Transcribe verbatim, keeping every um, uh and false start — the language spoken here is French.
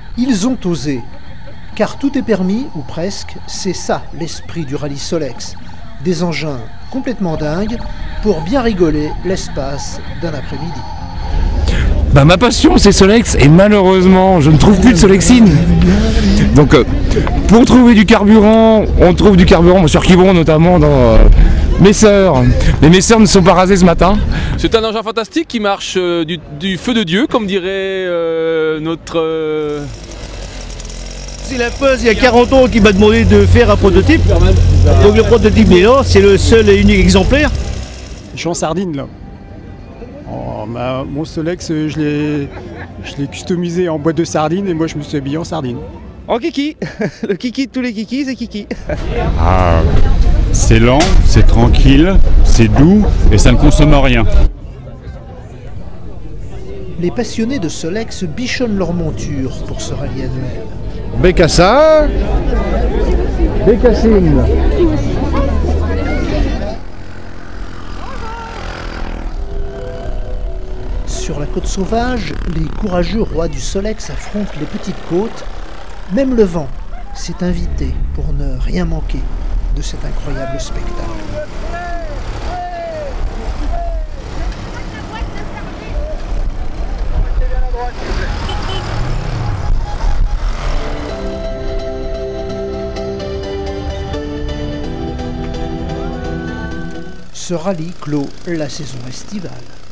Ils ont osé, car tout est permis, ou presque, c'est ça l'esprit du rallye Solex. Des engins complètement dingues pour bien rigoler l'espace d'un après-midi. Bah, ma passion c'est Solex et malheureusement je ne trouve plus de Solexine. Donc euh, pour trouver du carburant, on trouve du carburant sur Quiberon notamment dans euh, Messer. Les Messer ne sont pas rasés ce matin. C'est un engin fantastique qui marche euh, du, du feu de Dieu, comme dirait euh, notre... Euh... C'est la pause, il y a quarante ans qui m'a demandé de faire un prototype. Donc le prototype est là, c'est le seul et unique exemplaire. Je suis en sardine là. Oh, ma, mon Solex, je l'ai customisé en boîte de sardines et moi je me suis habillé en sardine. En kiki. Le kiki de tous les kikis, c'est kiki. Ah, c'est lent, c'est tranquille, c'est doux et ça ne consomme rien. Les passionnés de Solex bichonnent leur monture pour ce rallye annuel. Bécassin, Bécassine. Sur la côte sauvage, les courageux rois du Solex affrontent les petites côtes. Même le vent s'est invité pour ne rien manquer de cet incroyable spectacle. Ce rallye clôt la saison estivale.